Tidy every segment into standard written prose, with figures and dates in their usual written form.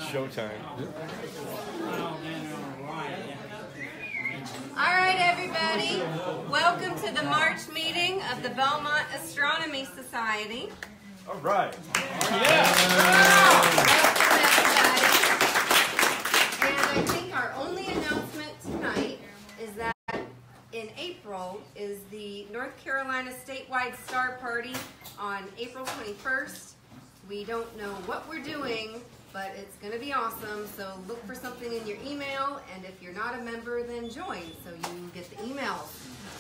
Showtime. All right, everybody. Welcome to the March meeting of the Belmont Astronomy Society. All right. Welcome, everybody. And I think our only announcement tonight is that in April is the North Carolina statewide star party on April 21st. We don't know what we're doing, but it's going to be awesome. So look for something in your email, and if you're not a member, then join so you get the emails.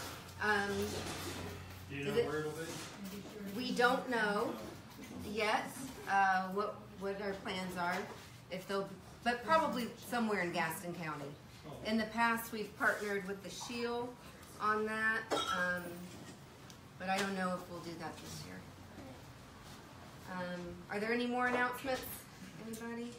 Do you know where it'll be? We don't know yet what our plans are, but probably somewhere in Gaston County. In the past, we've partnered with the Shield on that, but I don't know if we'll do that this year. Are there any more announcements? Anybody?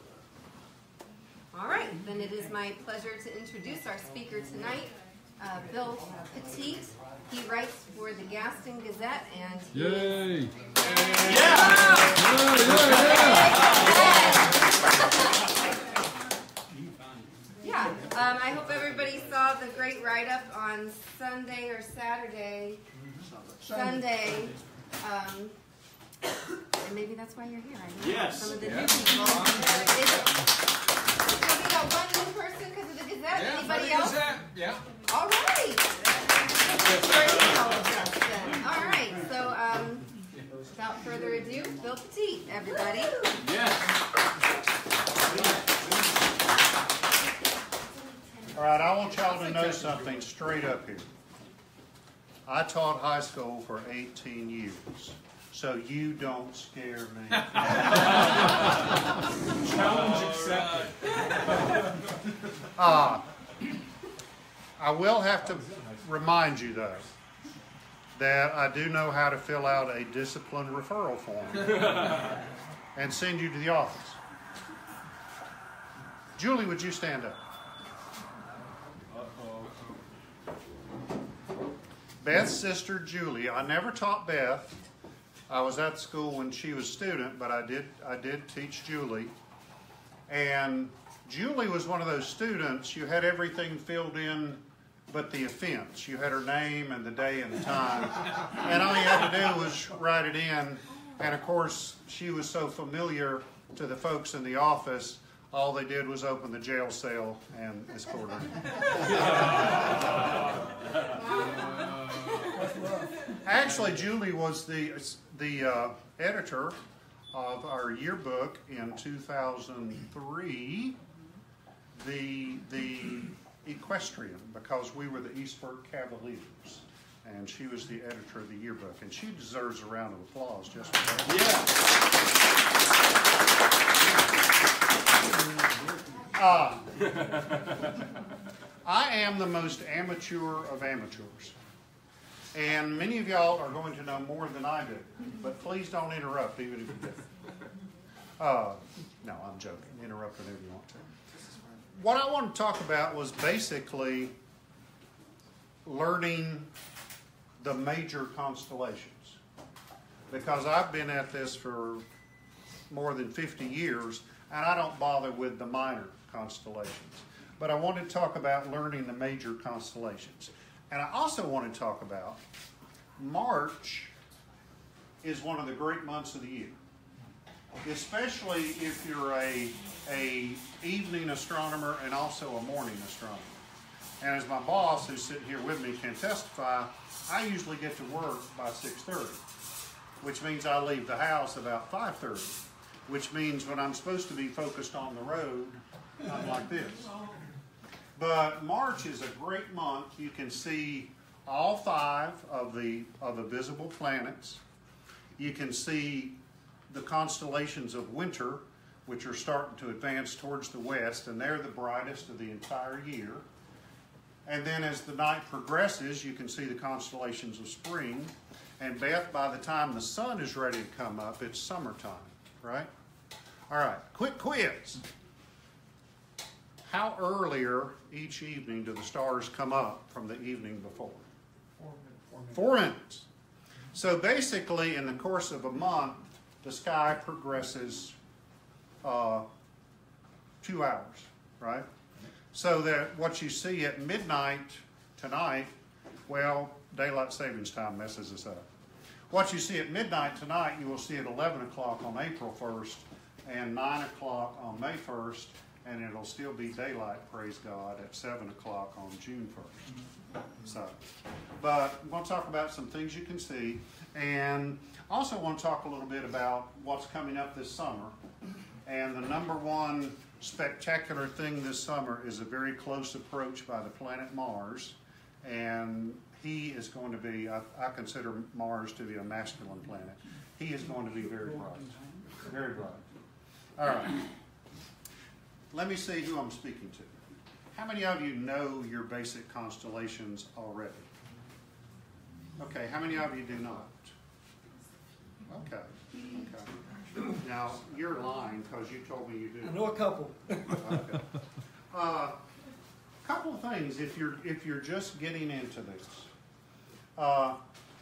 All right, then it is my pleasure to introduce our speaker tonight, Bill Petit. He writes for the Gaston Gazette, and he Yay! Yeah, I hope everybody saw the great write-up on Sunday or Saturday. Sunday. And maybe that's why you're here. I know Yes. some of the new people. Maybe got one new person because of the Gazette. Anybody else? Yeah. All right. All right. So, without further ado, Bill Petit, everybody. Yes. All right, I want y'all to know something straight up here. I taught high school for 18 years, so you don't scare me. Challenge accepted. I will have to remind you, though, that I do know how to fill out a discipline referral form and send you to the office. Julie, would you stand up? Beth's sister, Julie. I never taught Beth. I was at school when she was a student, but I did teach Julie. And Julie was one of those students, you had everything filled in but the offense. You had her name and the day and the time. And all you had to do was write it in. And of course, she was so familiar to the folks in the office, all they did was open the jail cell and escort her. Actually, Julie was the editor of our yearbook in 2003, the Equestrian, because we were the Eastburg Cavaliers, and she was the editor of the yearbook, and she deserves a round of applause just for that. I am the most amateur of amateurs. And many of y'all are going to know more than I do. But please don't interrupt, even if you do. No, I'm joking. Interrupt whenever you want to. What I want to talk about was basically learning the major constellations. Because I've been at this for more than 50 years, and I don't bother with the minor constellations. But I want to talk about learning the major constellations. And I also want to talk about March is one of the great months of the year, especially if you're a evening astronomer and also a morning astronomer. And as my boss, who's sitting here with me, can testify, I usually get to work by 6:30, which means I leave the house about 5:30, which means when I'm supposed to be focused on the road, I'm like this. But March is a great month. You can see all 5 of the visible planets. You can see the constellations of winter, which are starting to advance towards the west, and they're the brightest of the entire year. And then as the night progresses, you can see the constellations of spring. And Beth, by the time the sun is ready to come up, it's summertime, right? All right, quick quiz. How earlier each evening do the stars come up from the evening before? 4 minutes. So basically, in the course of a month, the sky progresses 2 hours, right? So that what you see at midnight tonight, well, daylight savings time messes us up. What you see at midnight tonight, you will see at 11 o'clock on April 1st and 9 o'clock on May 1st, and it'll still be daylight, praise God, at 7 o'clock on June 1st. So, but we'll talk about some things you can see, and also want to talk a little bit about what's coming up this summer. And the number one spectacular thing this summer is a very close approach by the planet Mars, and he is going to be, I consider Mars to be a masculine planet. He is going to be very bright, very bright. All right, let me see who I'm speaking to. How many of you know your basic constellations already? Okay, how many of you do not? Okay, okay. Now, you're lying because you told me you do. I know a couple. Okay. Couple of things if you're just getting into this. I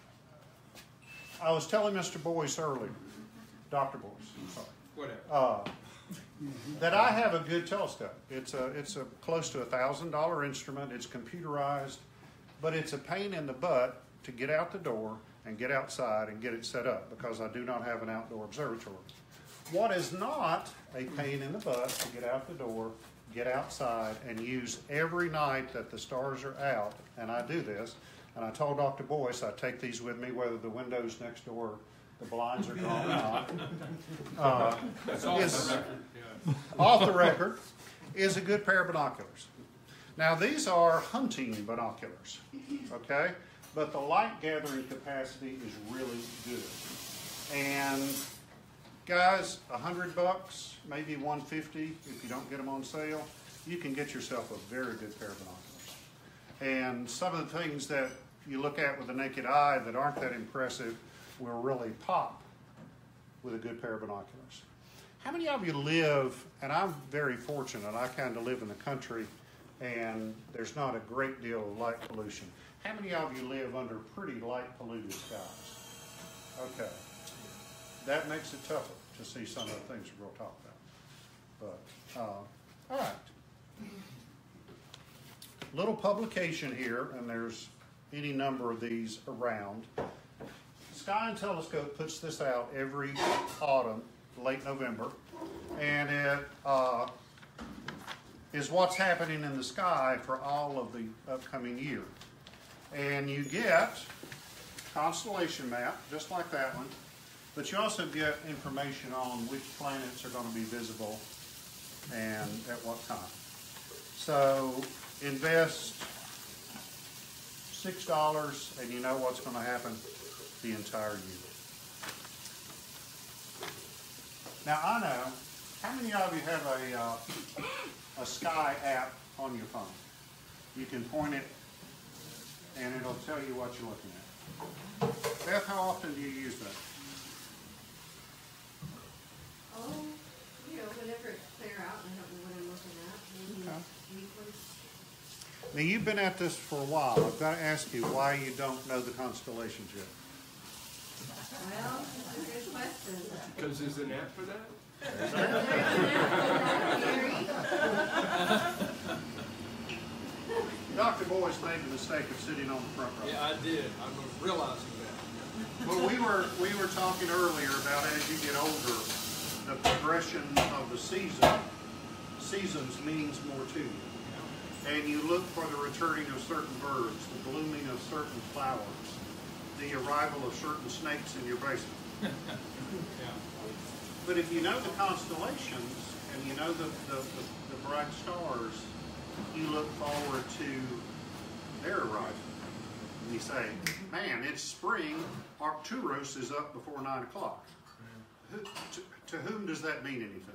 was telling Mr. Boyce earlier, Dr. Boyce, I'm sorry. Whatever. That I have a good telescope. It's a close to $1,000 instrument. It's computerized, but it's a pain in the butt to get out the door and get outside and get it set up because I do not have an outdoor observatory. What is not a pain in the butt to get out the door, get outside, and use every night that the stars are out, and I do this, and I told Dr. Boyce I take these with me whether the windows next door, the blinds are drawn or not. That's off the record. Yeah. Off the record, is a good pair of binoculars. Now these are hunting binoculars, okay? But the light gathering capacity is really good. And guys, $100, maybe $150 if you don't get them on sale, you can get yourself a very good pair of binoculars. And some of the things that you look at with the naked eye that aren't that impressive will really pop with a good pair of binoculars. How many of you live, and I'm very fortunate, I kind of live in the country and there's not a great deal of light pollution. How many of you live under pretty light polluted skies? Okay. That makes it tougher to see some of the things we'll talk about. But, all right. Little publication here, and there's any number of these around. Sky and Telescope puts this out every autumn, late November, and it is what's happening in the sky for all of the upcoming year. And you get constellation map, just like that one, but you also get information on which planets are going to be visible and at what time. So invest $6 and you know what's going to happen the entire year. Now I know, how many of you have a Sky app on your phone? You can point it and it'll tell you what you're looking at. Beth, how often do you use that? Oh, whenever it's clear out and I don't know what I'm looking at, maybe weekly. Now you've been at this for a while. I've got to ask you why you don't know the constellations yet. Well, that's a good question. Because there's an app for that? Dr. Boyce made the mistake of sitting on the front row. Yeah, I did. I'm realizing that. Well, we were talking earlier about as you get older, the progression of the seasons means more to you. And you look for the returning of certain birds, the blooming of certain flowers, the arrival of certain snakes in your basement. Yeah. But if you know the constellations and you know the bright stars, you look forward to their arrival. And you say, man, it's spring, Arcturus is up before 9 o'clock. To whom does that mean anything?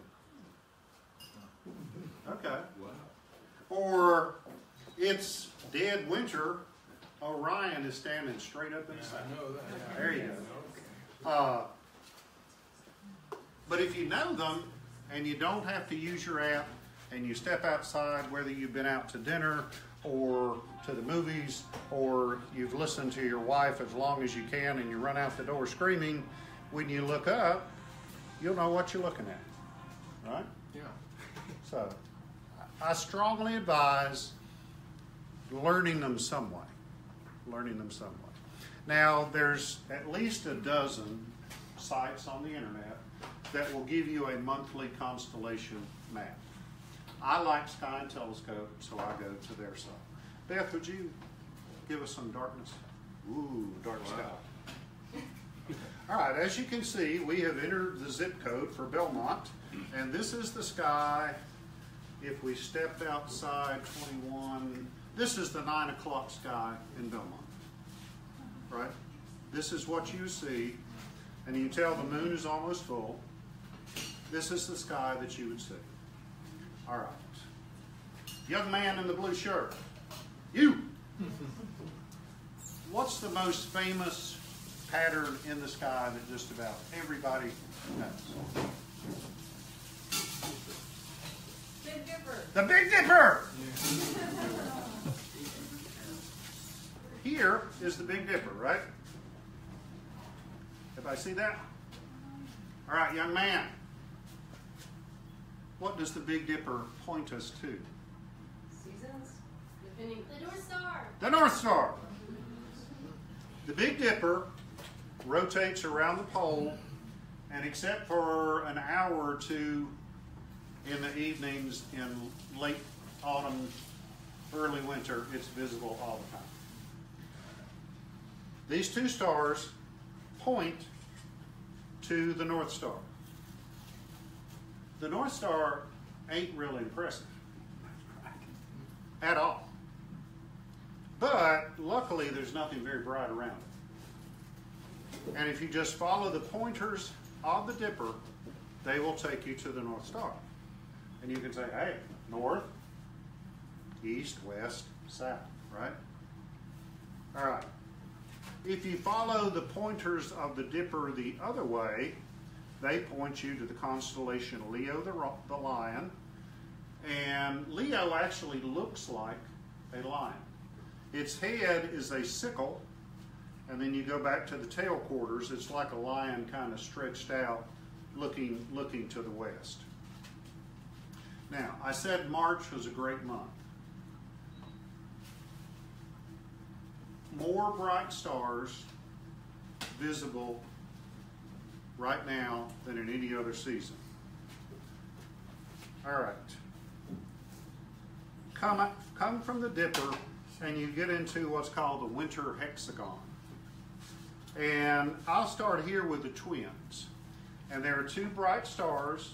Okay. Wow. Or it's dead winter, Orion is standing straight up in the sky. I know that. There you go. Okay. But if you know them and you don't have to use your app and you step outside, whether you've been out to dinner or to the movies or you've listened to your wife as long as you can and you run out the door screaming, when you look up, you'll know what you're looking at, right? Yeah. So I strongly advise learning them some way. Learning them some way. Now, there's at least a dozen sites on the internet that will give you a monthly constellation map. I like Sky and Telescope, so I go to their site. Beth, would you give us some darkness? Ooh, dark sky. All right, as you can see, we have entered the zip code for Belmont, and this is the sky. If we stepped outside 21, this is the 9 o'clock sky in Belmont, right? This is what you see, and you can tell the moon is almost full. This is the sky that you would see. All right. Young man in the blue shirt, you. What's the most famous pattern in the sky that just about everybody knows? Big Dipper. The Big Dipper! Here is the Big Dipper, right? Everybody see that? All right, young man. What does the Big Dipper point us to? Seasons? Depending. The North Star. The North Star. The Big Dipper rotates around the pole, and except for an hour or two in the evenings in late autumn, early winter, it's visible all the time. These two stars point to the North Star. The North Star ain't really impressive at all. But luckily there's nothing very bright around it. And if you just follow the pointers of the Dipper, they will take you to the North Star. And you can say, hey, north, east, west, south, right? All right. If you follow the pointers of the Dipper the other way, they point you to the constellation Leo the lion. And Leo actually looks like a lion. Its head is a sickle, and then you go back to the tail quarters, it's like a lion kind of stretched out, looking to the west. Now, I said March was a great month. More bright stars visible right now than in any other season. All right. Come from the Dipper, and you get into what's called the winter hexagon. And I'll start here with the twins. And there are two bright stars,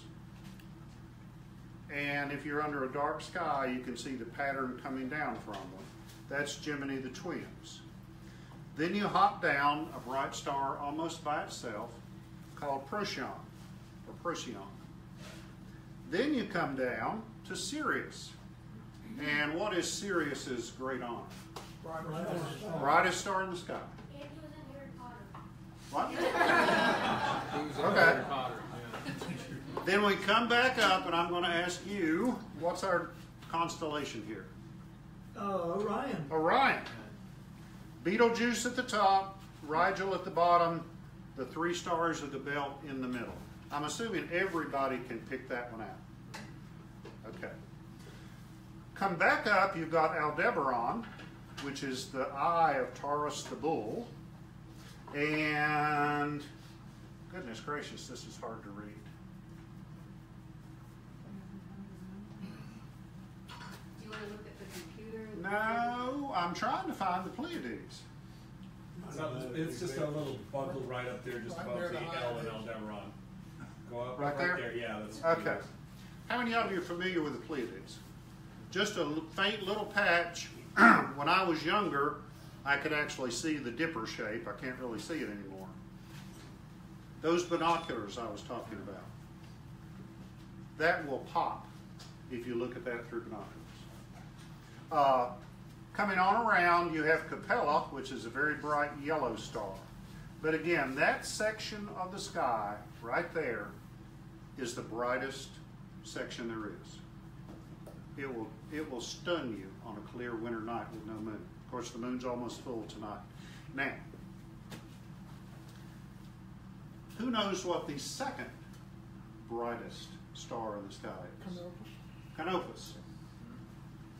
and if you're under a dark sky, you can see the pattern coming down from them. That's Gemini the twins. Then you hop down a bright star almost by itself called Procyon, or Procyon. Then you come down to Sirius. And what is Sirius's great honor? Brightest star in the sky. And he was in Harry Potter. What? He was in Okay. Harry Potter, yeah. Then we come back up, and I'm going to ask you, what's our constellation here? Orion. Orion. Betelgeuse at the top, Rigel at the bottom, the three stars of the belt in the middle. I'm assuming everybody can pick that one out. Okay. Come back up, you've got Aldebaran, which is the eye of Taurus the bull. And, goodness gracious, this is hard to read. Do you want to look at the computer? No, I'm trying to find the Pleiades. It's just a little buckle right up there, just above the L and Aldebaran. Go up Right there? Yeah, that's Okay. How many of you are familiar with the Pleiades? Just a faint little patch. When I was younger, I could actually see the Dipper shape. I can't really see it anymore. Those binoculars I was talking about. That will pop if you look at that through binoculars. Coming on around, you have Capella, which is a very bright yellow star. But again, that section of the sky right there is the brightest section there is. It will stun you on a clear winter night with no moon. Of course, the moon's almost full tonight. Now, who knows what the second brightest star in the sky is? Canopus. Canopus.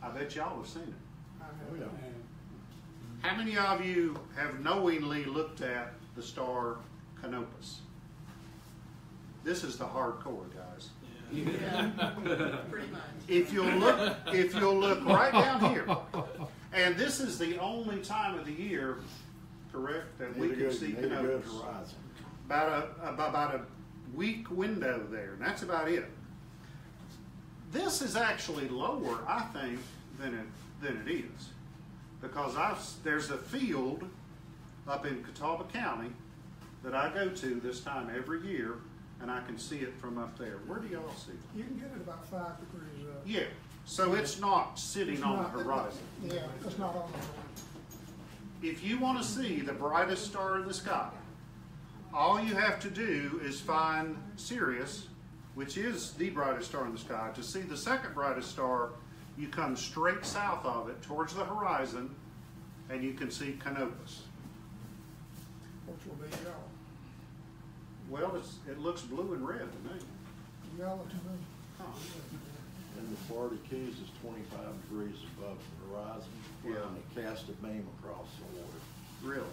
I bet y'all have seen it. I know. How many of you have knowingly looked at the star Canopus? This is the hardcore, guys. Pretty much. If you'll look right down here, and this is the only time of the year, correct, that we can see Canopus. About a week window there, and that's about it. This is actually lower, I think, than it is, because there's a field up in Catawba County that I go to this time every year, and I can see it from up there. Where do y'all see it? You can get it about 5 degrees up. Yeah, so it's not sitting on the horizon. Yeah, it's not on the horizon. If you want to see the brightest star in the sky, all you have to do is find Sirius, which is the brightest star in the sky. To see the second brightest star, you come straight south of it towards the horizon, and you can see Canopus. Which will be yellow. Well, it looks blue and red to me. Yellow to me. Huh. And the Florida Keys is 25 degrees above the horizon. Yeah. And they cast a beam across the water. Really?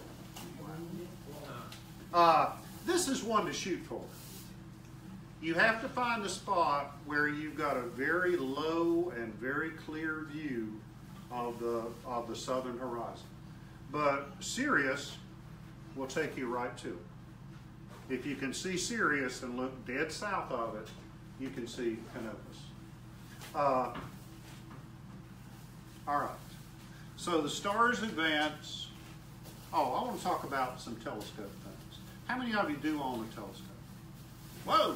This is one to shoot for. You have to find a spot where you've got a very low and very clear view of the southern horizon. But Sirius will take you right to it. If you can see Sirius and look dead south of it, you can see Canopus. All right. So the stars advance. Oh, I want to talk about some telescope things. How many of you do own a telescope? Whoa!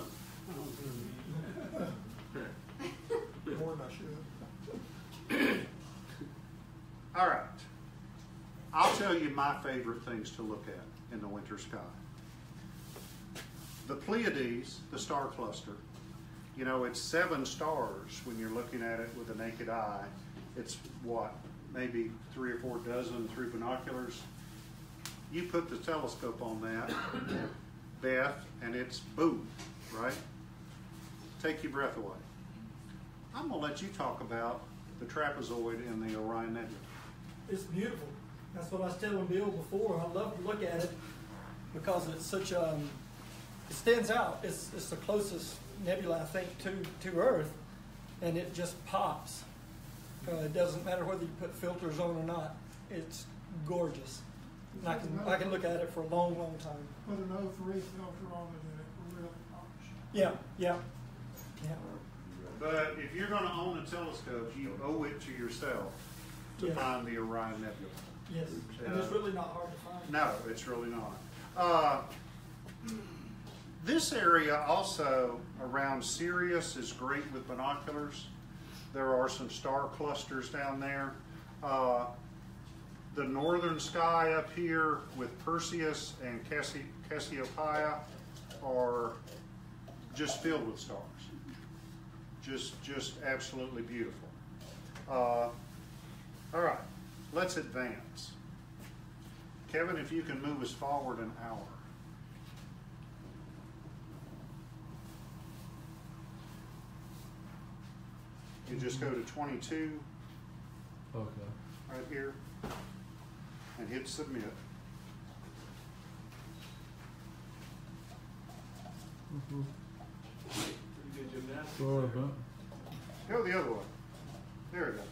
More than I should. All right. I'll tell you my favorite things to look at in the winter sky. The Pleiades, the star cluster, you know, it's 7 stars when you're looking at it with the naked eye. It's what, maybe 3 or 4 dozen through binoculars. You put the telescope on that, Beth, and it's boom, right? Take your breath away. I'm going to let you talk about the trapezoid in the Orion Nebula. It's beautiful. That's what I was telling Bill before. I love to look at it because it's such it stands out. It's the closest nebula, I think, to Earth, and it just pops. It doesn't matter whether you put filters on or not. It's gorgeous. And I can look at it for a long, long time. Put an O3 filter on it and it really pops. Yeah. But if you're going to own a telescope, you owe it to yourself to find the Orion Nebula. Yes, and it's really not hard to find. No, it's really not. This area also around Sirius is great with binoculars. There are some star clusters down there. The northern sky up here with Perseus and Cassiopeia are just filled with stars. Just absolutely beautiful. All right, let's advance. Kevin, if you can move us forward an hour. You just go to 22. Okay. Right here, and hit submit. Pretty good gymnastics. Sorry there. about. Go the other way. There it goes.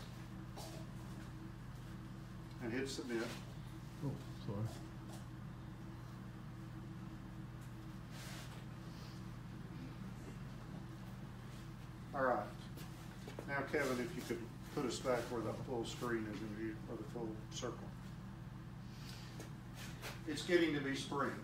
And hit submit. Oh, sorry. All right. Now, Kevin, if you could put us back where the full screen is in view, or the full circle. It's getting to be spring.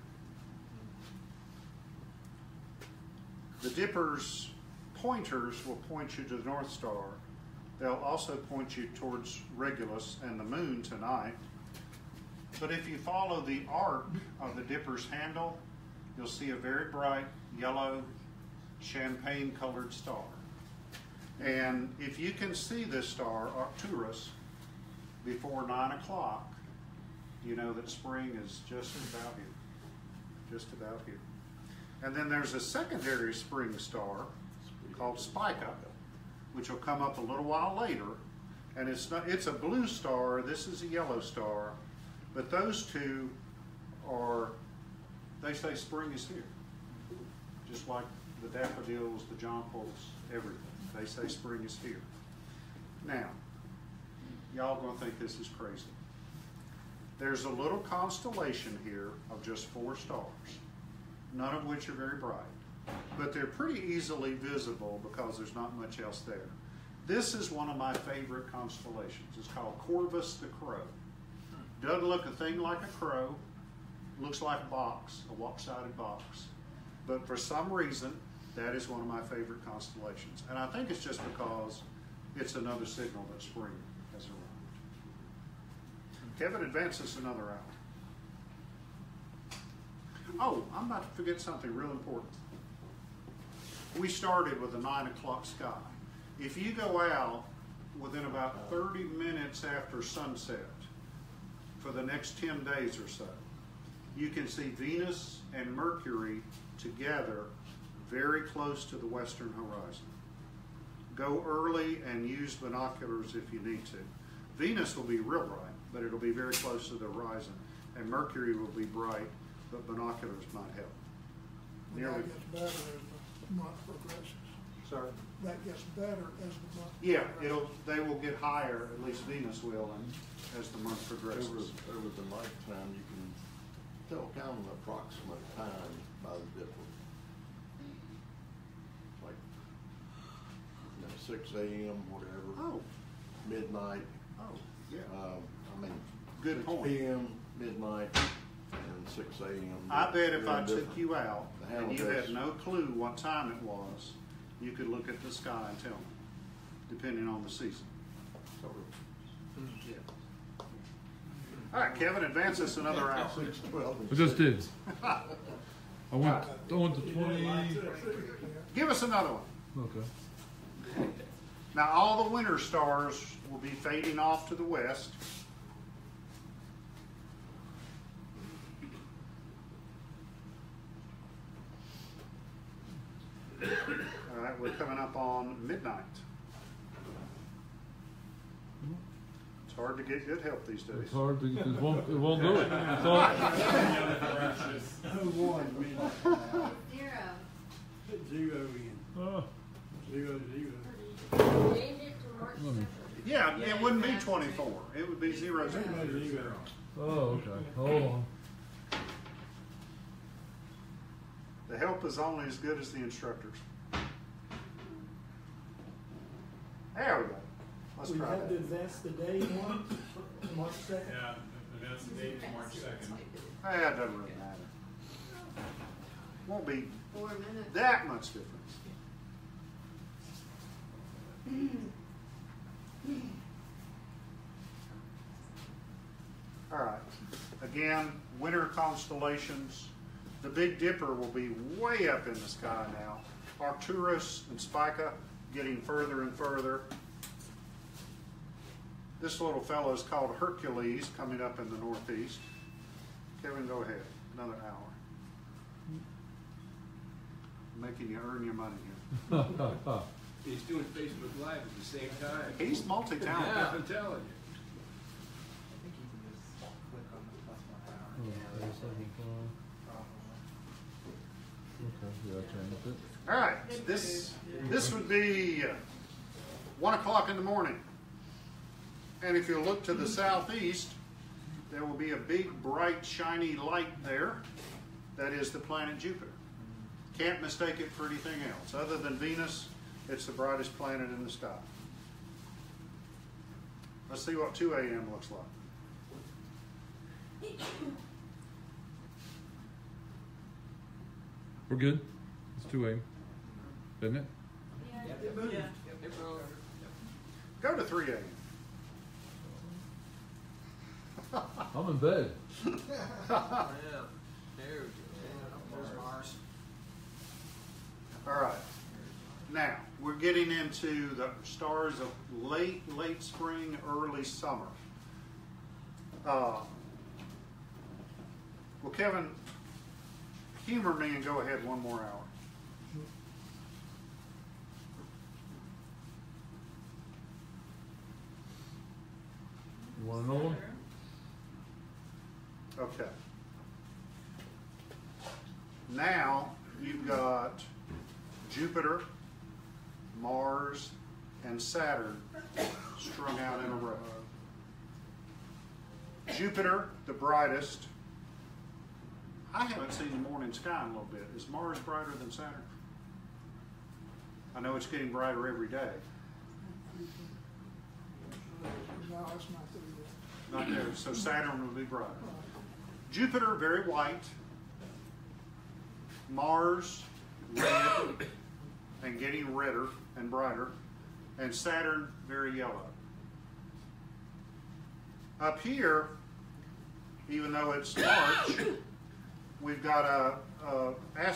The Dipper's pointers will point you to the North Star. They'll also point you towards Regulus and the moon tonight. But if you follow the arc of the Dipper's handle, you'll see a very bright yellow champagne-colored star. And if you can see this star, Arcturus, before 9 o'clock, you know that spring is just about here. Just about here. And then there's a secondary spring star called Spica, which will come up a little while later, And it's a blue star, this is a yellow star, but those two are, they say spring is here. Just like the daffodils, the jonquils, everything. They say spring is here. Now, y'all gonna think this is crazy. There's a little constellation here of just 4 stars, none of which are very bright, but they're pretty easily visible because there's not much else there. This is one of my favorite constellations. It's called Corvus the Crow. Doesn't look a thing like a crow, looks like a box, a walk-sided box. But for some reason, that is one of my favorite constellations. And I think it's just because it's another signal that spring has arrived. Kevin, advance us another hour. Oh, I'm about to forget something real important. We started with a 9 o'clock sky. If you go out within about 30 minutes after sunset for the next 10 days or so, you can see Venus and Mercury together very close to the western horizon. Go early and use binoculars if you need to. Venus will be real bright, but it'll be very close to the horizon. And Mercury will be bright, but binoculars might help. That gets better as the month progresses. Sorry? That gets better as the month. Yeah, progresses. they will get higher, at least Venus will, and as the month progresses. Over the nighttime, you can tell kind of an approximate time by the dipper. Like, 6 a.m., whatever. Oh, Midnight. oh, yeah. I mean, Good 6 point. p.m., midnight, and 6 a.m. I bet if I They're took different. you out The and you Halifax- had no clue what time it was, you could look at the sky and tell me, depending on the season. Yeah. All right, Kevin, advance us another hour. 6, 12, and I just 6. did. I went to 20. Give us another one. Okay. Now, all the winter stars will be fading off to the west. All right, we're coming up on midnight. It's hard to get good help these days. It's hard to, it won't do it. It's all, Who won? Zero. Zero in. oh, 0-0. Change it to March Let me- 2nd. Yeah, it wouldn't be 24. It would be 0, 0. 0-0. oh, okay. Hold on. The help is only as good as the instructors. There we go. Let's We try have to that. advance the day one, March 2nd. Yeah, and that's the date to March 2nd. It doesn't really matter. Won't be 4 minutes. that much difference. All right. Again, winter constellations. The Big Dipper will be way up in the sky now. Arcturus and Spica getting further and further. This little fellow is called Hercules, coming up in the northeast. Kevin, go ahead. Another hour. Making you earn your money here. He's doing Facebook Live at the same time. He's multi-talented. Yeah, I'm telling you. Okay, yeah, I changed it. All right, this would be 1 o'clock in the morning. And if you look to the southeast, there will be a big, bright, shiny light there. That is the planet Jupiter. Can't mistake it for anything else. Other than Venus, it's the brightest planet in the sky. Let's see what 2 a.m. looks like. We're good. It's 2 a.m. Isn't it? Go to 3 a.m. I'm in bed. All right. Now, we're getting into the stars of late spring, early summer. Well, Kevin, humor me and go ahead 1 more hour. Want another one? Okay. Now you've got Jupiter, Mars, and Saturn strung out in a row. Jupiter, the brightest. I haven't seen the morning sky in a little bit. Is Mars brighter than Saturn? I know it's getting brighter every day. No, it's not there yet. Not there, so Saturn will be brighter. Jupiter, very white. Mars, red, and getting redder and brighter. And Saturn, very yellow. Up here, even though it's March, we've got a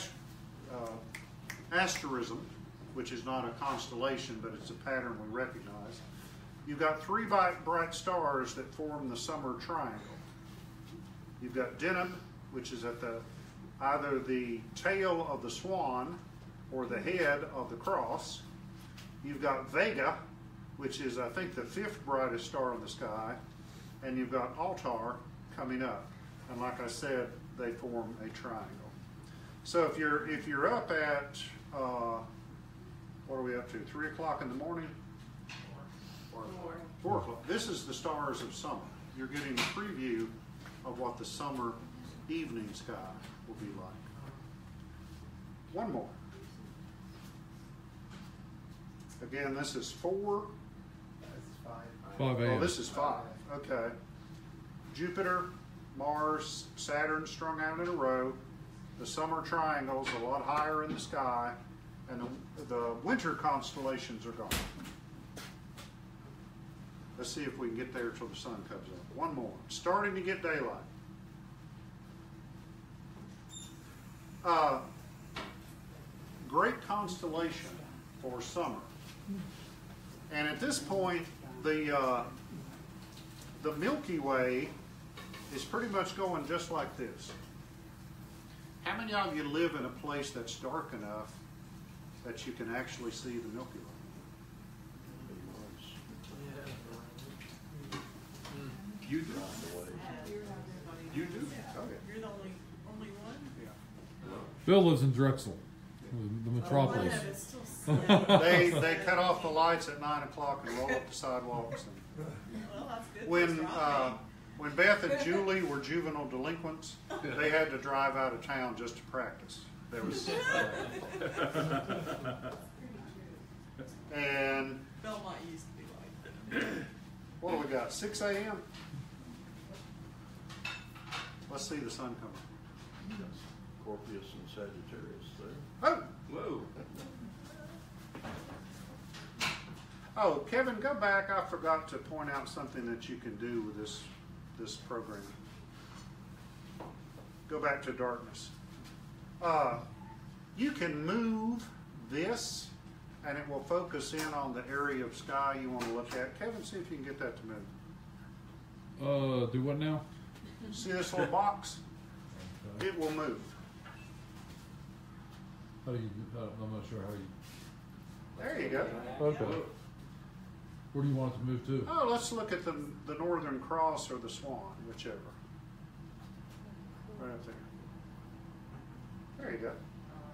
asterism, which is not a constellation, but it's a pattern we recognize. You've got three bright stars that form the summer triangle. You've got Deneb, which is at either the tail of the swan or the head of the cross. You've got Vega, which is, I think, the fifth brightest star in the sky. And you've got Altair coming up. And like I said, they form a triangle. So if you're up at, what are we up to, 3 o'clock in the morning? 4 o'clock. This is the stars of summer. You're getting a preview of what the summer evening sky will be like. One more. Again, this is 4. 5 Oh, a.m. this is 5. Okay. Jupiter, Mars, Saturn strung out in a row. The summer triangle's a lot higher in the sky, and the winter constellations are gone. Let's see if we can get there till the sun comes up. One more. Starting to get daylight. Great constellation for summer. And at this point, the Milky Way is pretty much going just like this. How many of you live in a place that's dark enough that you can actually see the Milky Way? You do? You do? Okay. You're the only one? Bill lives in Drexel, the metropolis. Oh, it's still sunny. They cut off the lights at 9 o'clock and roll up the sidewalks. Well, that's good. When Beth and Julie were juvenile delinquents, they had to drive out of town just to practice. There was, and Belmont used to be like that. what do we got? 6 a.m. Let's see the sun coming. Scorpius and Sagittarius there. Oh, Whoa. oh, Kevin, go back. I forgot to point out something that you can do with this program. Go back to darkness. You can move this, and it will focus in on the area of sky you want to look at. Kevin, see if you can get that to move. Do what now? See this little box? It will move. How do you? I'm not sure how you. There you go. Okay. Where do you want it to move to? Oh, let's look at the Northern Cross or the Swan, whichever. Right up there. There you go.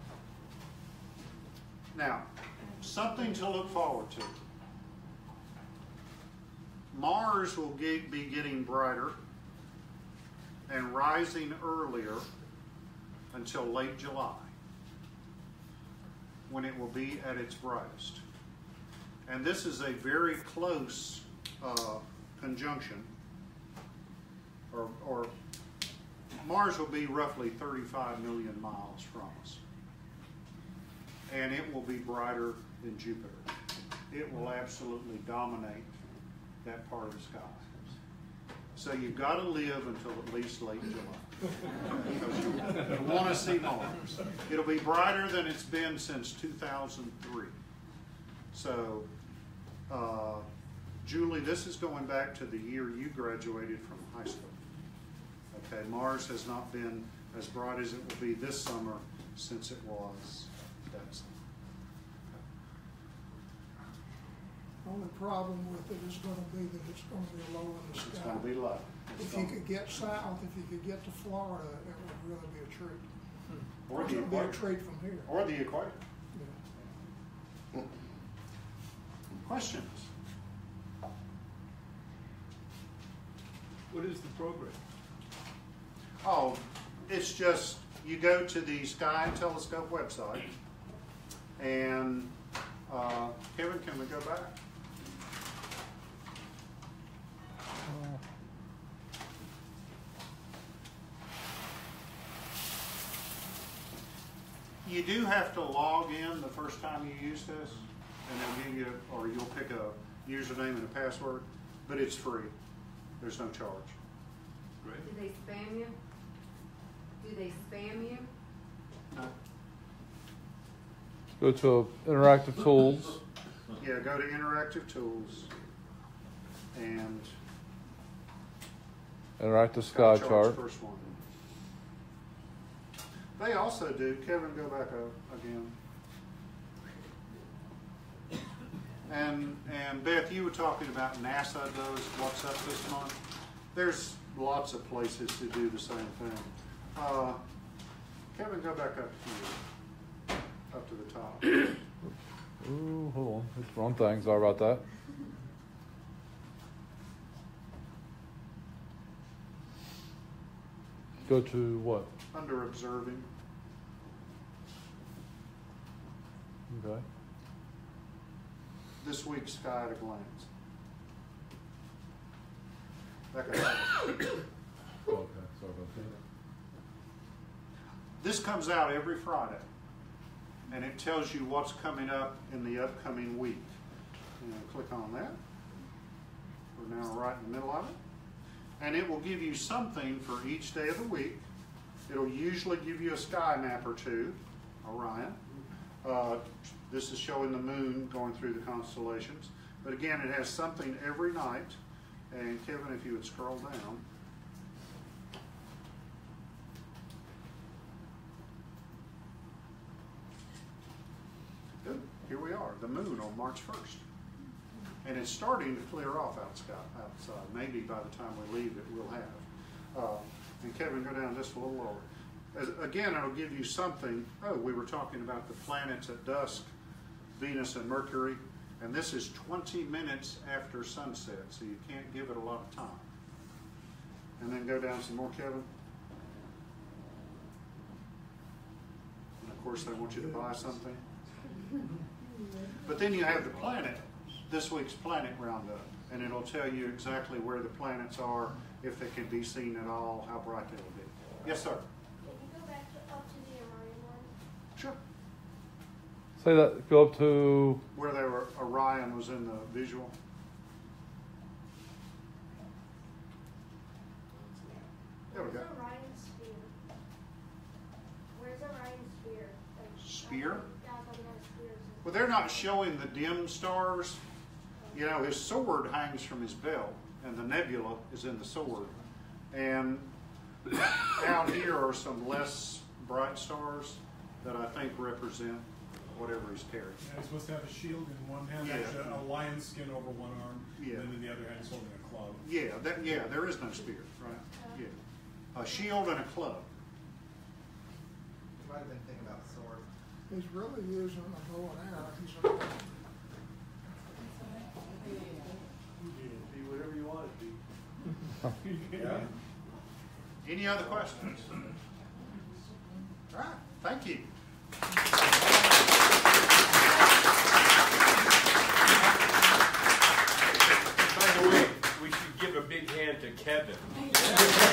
Now, something to look forward to. Mars will be getting brighter and rising earlier until late July, when it will be at its brightest. And this is a very close conjunction, or Mars will be roughly 35 million miles from us. And it will be brighter than Jupiter. It will absolutely dominate that part of the sky. So you've got to live until at least late July. Because you want to see Mars. It'll be brighter than it's been since 2003. So, Julie, this is going back to the year you graduated from high school. Okay, Mars has not been as bright as it will be this summer since it was that summer. Only problem with it is gonna be that it's gonna be low in the It's sky. gonna be low. It's If you gonna- could get south, if you could get to Florida, it would really be a treat. Or It the would be a equator. treat from here. Or the equator. Yeah. Questions? What is the program? Oh, it's just, you go to the Sky Telescope website, and, Kevin, can we go back? You do have to log in the first time you use this, and they'll give you, or you'll pick a username and a password, but it's free. There's no charge. Great. Do they spam you? Do they spam you? No. Go to interactive tools. Yeah, go to Interactive Tools, and Interactive sky charge chart. first one. They also do, Kevin, go back up again. And Beth, you were talking about NASA does what's up this month. There's lots of places to do the same thing. Kevin, go back up here, up to the top. Ooh, hold on. It's the wrong thing. Sorry about that. Go to what? Under observing. Okay. This week's Sky at a Glance. Back up. Okay. Sorry about that. This comes out every Friday, and it tells you what's coming up in the upcoming week. And click on that. We're now right in the middle of it. And it will give you something for each day of the week. It'll usually give you a sky map or two, Orion. This is showing the moon going through the constellations. But again, it has something every night. And Kevin, if you would scroll down. Good. Here we are, the moon on March 1st. And it's starting to clear off outside. Maybe by the time we leave it, we'll have. And Kevin, go down just a little lower. Again, it'll give you something. Oh, we were talking about the planets at dusk, Venus and Mercury. And this is 20 minutes after sunset, so you can't give it a lot of time. And then go down some more, Kevin. And of course, they want you to buy something. But then you have the planet, this week's planet roundup, and it'll tell you exactly where the planets are, if they can be seen at all, how bright they'll be. Yes, sir. Can you go back up to the Orion one? Sure. Say that. Go up to. Where they were, Orion was in the visual. There we go. Where's Orion's spear? Where's Orion's spear? Spear? God's looking at spears. Well, they're not showing the dim stars. You know, his sword hangs from his belt, and the nebula is in the sword. And out here are some less bright stars that I think represent whatever he's carrying. Yeah, he's supposed to have a shield in one hand, Yeah. there's a lion's skin over one arm, Yeah. and then in the other hand he's holding a club. Yeah, there is no spear, right? Yeah. A shield and a club. You might have been thinking about a sword. He's really using a bow and arrow. He's a, Be whatever you want it to be. Yeah. Any other questions? All right, thank you. By the way, we should give a big hand to Kevin.